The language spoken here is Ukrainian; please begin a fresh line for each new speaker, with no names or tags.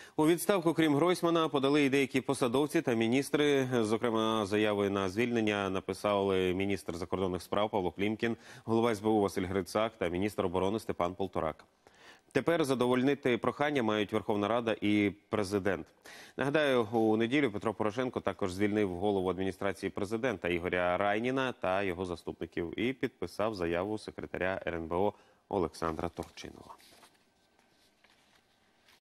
У відставку, крім Гройсмана, подали і деякі посадовці та міністри. Зокрема, заяви на звільнення написали міністр закордонних справ Павло Клімкін, голова СБУ Василь Грицак та міністр оборони Степан Полторак. Тепер задовольнити прохання мають Верховна Рада і президент. Нагадаю, у неділю Петро Порошенко також звільнив голову адміністрації президента Ігоря Райніна та його заступників і підписав заяву секретаря РНБО Олександра Турчинова.